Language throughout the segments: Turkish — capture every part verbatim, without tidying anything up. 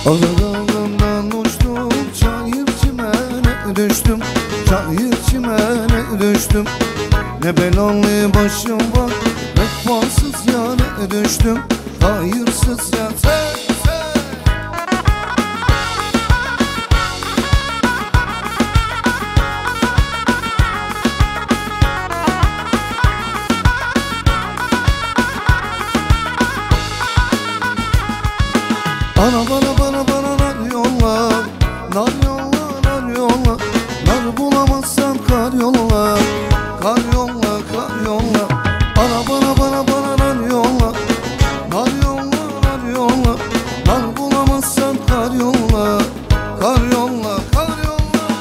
Ağlarından uçtum, çayır çimene düştüm, çayır çimene düştüm. Ne belalı başım var, vefasız yâre düştüm, hayırsız yâre. Bana bana bana bana nar yolla, nar yolla, nar yolla. Nar bulamazsan kar yolla, kar yolla, kar yolla. Bana bana bana bana nar yolla, nar yolla, nar yolla. Nar bulamazsan kar yolla, kar yolla, kar yolla.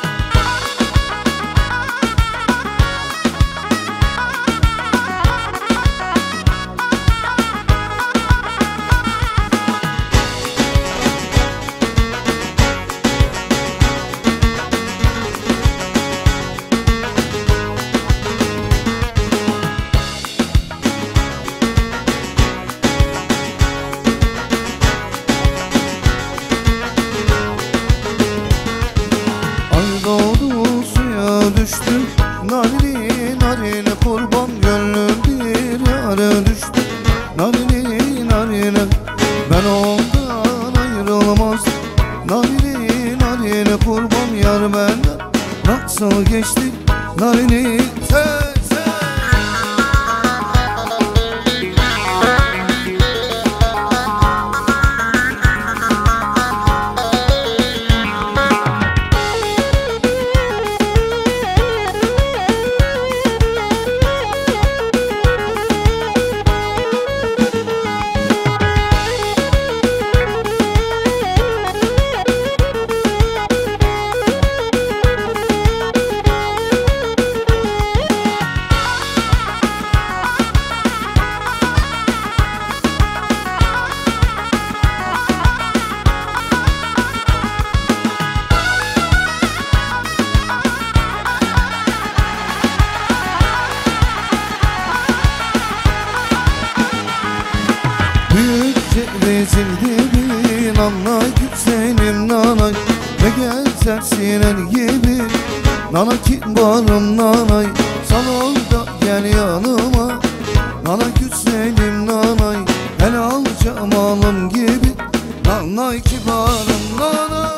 Düştüm narini narine kurban, gönlüm bir yara düştü narini narine. Ben ondan ayrılmaz narini narine kurban, yar benden nasıl geçti narini te. Rezildiğin anla güzelim nanay, ne gezersin el gibi nana kibarım nanay. Sana da gel yanıma nana güzelim nanay, el al cemalım gibi nanay kibarım nanay.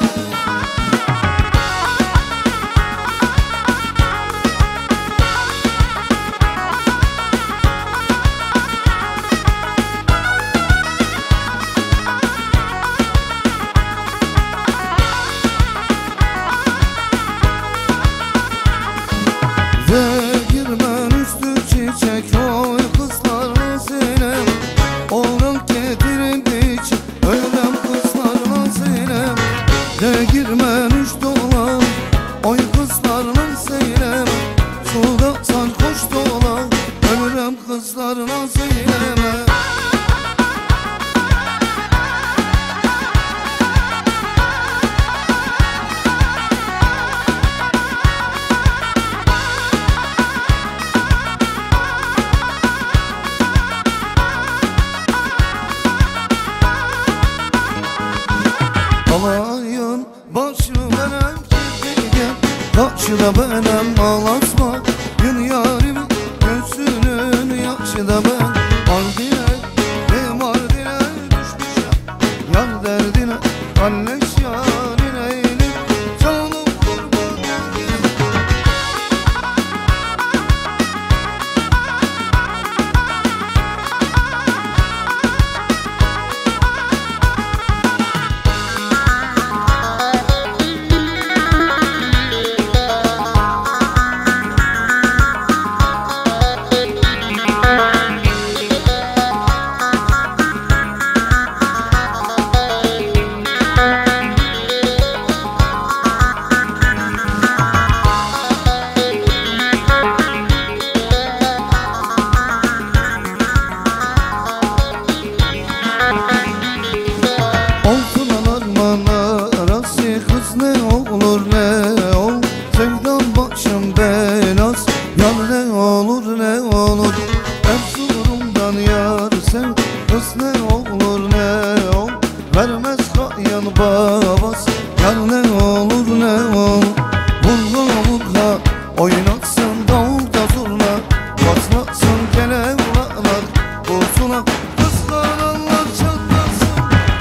Girmen üstü çiçek oy kızlar sinem, oğlum getirin içi ölem kızlar sinem. De girmen üç dolan oy kızlar sinem, suda sarhoş dolan ölürem kızlar sinem. Alayın başı benim çiftliğim, başı da benim ağlatma. Gün yarimin gözünün yaşı da ben. Mardine, ne Mardine düşmüşüm, yar derdine kalleş yarine eğilip canım kurban geldim. vermez kayan babası. Yar ne olur ne olur, vurla vurla oynatsın davulda zurna, patlatsın kelevralar, kursuna kıskananlar çatlasın.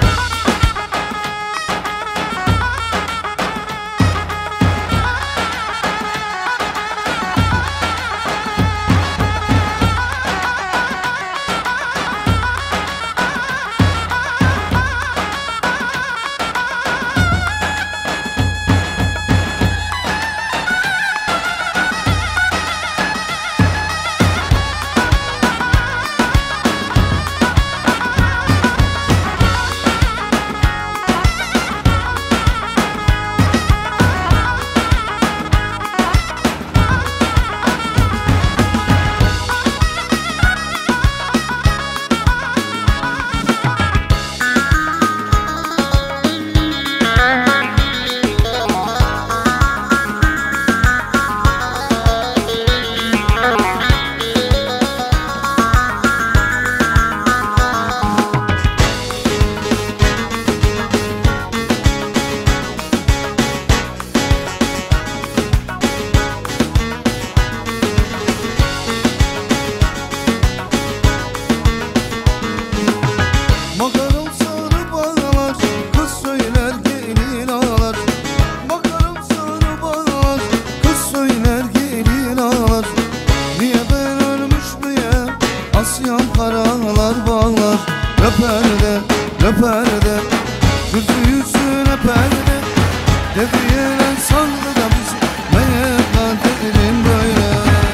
Bakarım sarı bağlar, kız söyler gelin ağlar. Bakarım sarı bağlar, kız söyler gelin ağlar. Niye ben ölmüş müyem, Asya'm paralar bağlar. Öper de, öper de, gözü yüzüne perde. Devriyelen sandı da bizi, meğer kaderim böyle.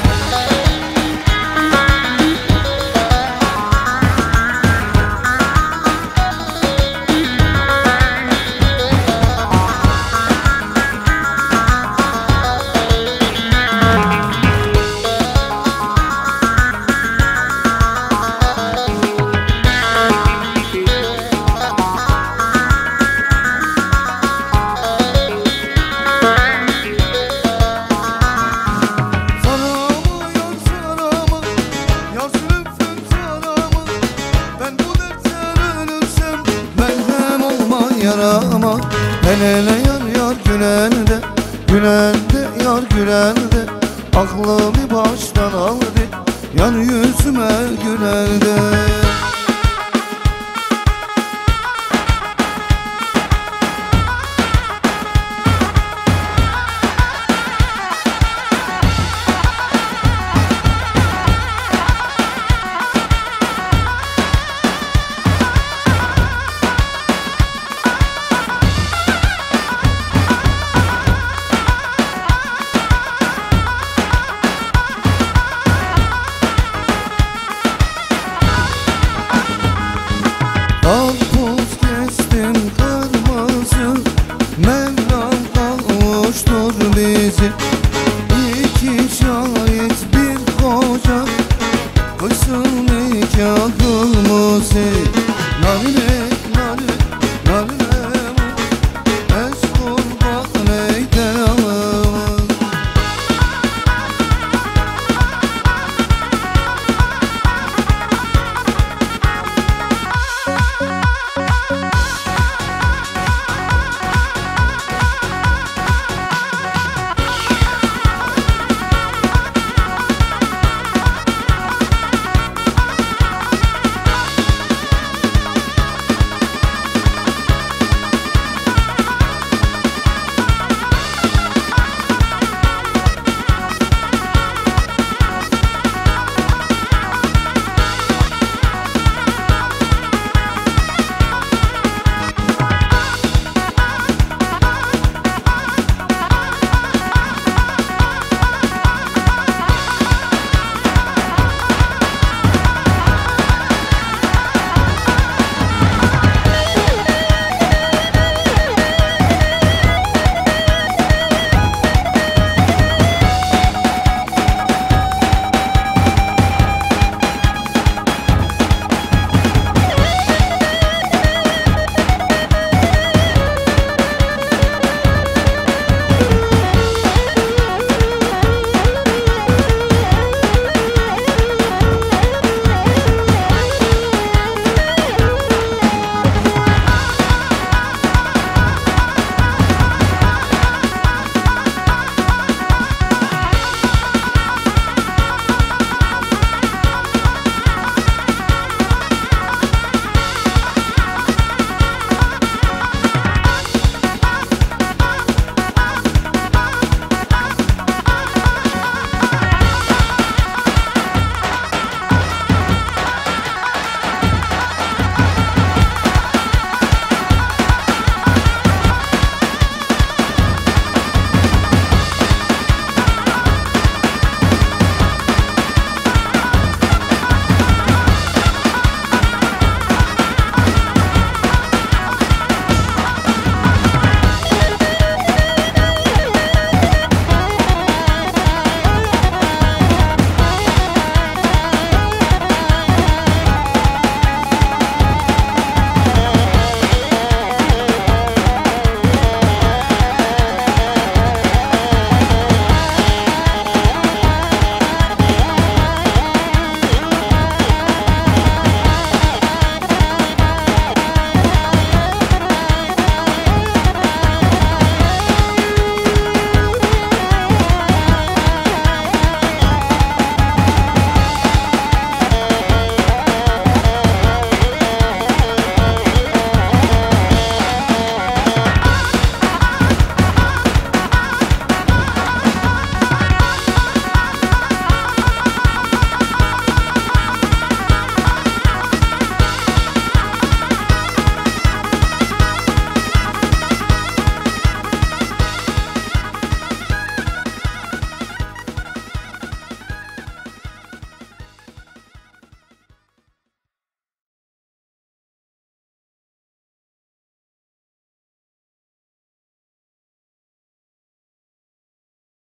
Yarama hele hele yar yar gülende, gülende yar gülende, aklımı baştan aldı yar yüzüme gülende. Karpuz kestim kırmızı, Mevlam kavuştur bizi. İki şahit bir koca, kıysın nikahımızı.